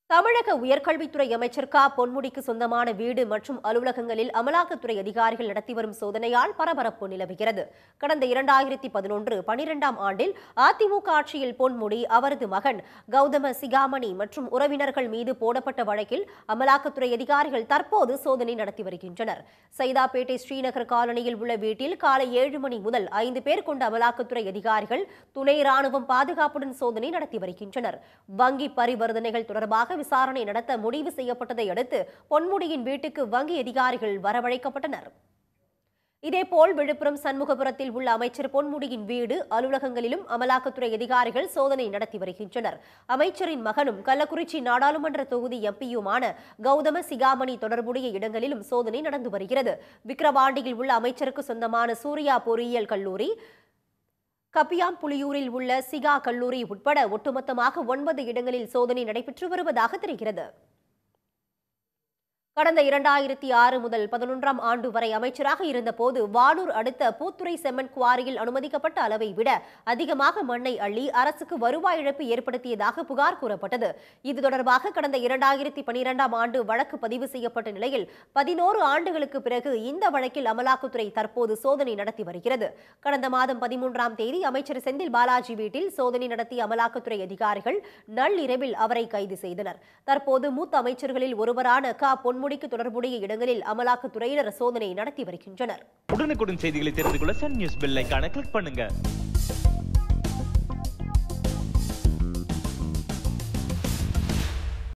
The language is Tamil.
தமிழக உயர்கல்வித்துறை அமைச்சர் பொன்முடிக்கு சொந்தமான வீடு மற்றும் அலுவலகங்களில் அமலாக்கத்துறை அதிகாரிகள் நடத்தி வரும் சோதனையால் பரபரப்பு நிலவுகிறது. கடந்த 2011-12ஆம் ஆண்டில் அதிமுக ஆட்சியில் பொன்முடி, அவரது மகன் கௌதம சிகாமணி மற்றும் உறவினர்கள் மீது போடப்பட்ட வழக்கில் அமலாக்கத்துறை அதிகாரிகள் தற்போது சோதனை நடத்தி வருகின்றனர். சைதாப்பேட்டை ஸ்ரீநகர் காலனியில் உள்ள வீட்டில் காலை 7 மணி முதல் 5 பேர் கொண்ட அமலாக்கத்துறை அதிகாரிகள் துணை ராணுவம் பாதுகாப்புடன் சோதனை நடத்தி வருகின்றனர். வங்கி பரிவர்த்தனைகள் தொடர்பாக விசாரணை நடத்த முடிவு செய்யப்பட்டதை அடுத்து பொன்முடியின் வீட்டுக்கு வங்கி அதிகாரிகள் வரவழைக்கப்பட்டனர். இதேபோல் விழுப்புரம் சண்முகபுரத்தில் உள்ள அமைச்சர் பொன்முடியின் வீடு, அலுவலகங்களிலும் அமலாக்கத்துறை அதிகாரிகள் சோதனை நடத்தி வருகின்றனர். அமைச்சரின் மகனும் கள்ளக்குறிச்சி நாடாளுமன்ற தொகுதி எம்பியுமான கௌதம சிகாமணி தொடர்புடைய இடங்களிலும் சோதனை நடந்து வருகிறது. விக்கிரவாண்டியில் உள்ள அமைச்சருக்கு சொந்தமான சூர்யா பொறியியல் கல்லூரி, கப்பியாம்புலியூரில் உள்ள சிகா கல்லூரி உட்பட ஒட்டுமொத்தமாக 9 இடங்களில் சோதனை நடைபெற்று வருவதாக தெரிகிறது. கடந்த 2006 முதல் 11ஆம் ஆண்டு வரை அமைச்சராக இருந்தபோது வானூர் அடுத்த பூத்துறை செம்மண் குவாரியில் அனுமதிக்கப்பட்ட அளவை விட அதிகமாக மண்ணை அள்ளி அரசுக்கு வருவாய் இழப்பு ஏற்படுத்தியதாக புகார் கூறப்பட்டது. இது தொடர்பாக கடந்த 2012ஆம் ஆண்டு வழக்கு பதிவு செய்யப்பட்ட நிலையில் 11 ஆண்டுகளுக்கு பிறகு இந்த வழக்கில் அமலாக்கத்துறை தற்போது சோதனை நடத்தி வருகிறது. கடந்த மாதம் 13ஆம் தேதி அமைச்சர் செந்தில் பாலாஜி வீட்டில் சோதனை நடத்திய அமலாக்கத்துறை அதிகாரிகள் நள்ளிரவில் அவரை கைது செய்தனர். தற்போது மூத்த அமைச்சர்களில் ஒருவரான பொன்முடிக்கு தொடர்புடைய இடங்களில் அமலாக்கத்துறையினர் சோதனை நடத்தி வருகின்றனர். உடனுக்குடன் செய்திகளை தெரிந்து கொள்ள சன் நியூஸ் பெல் ஐகானை கிளிக் பண்ணுங்க.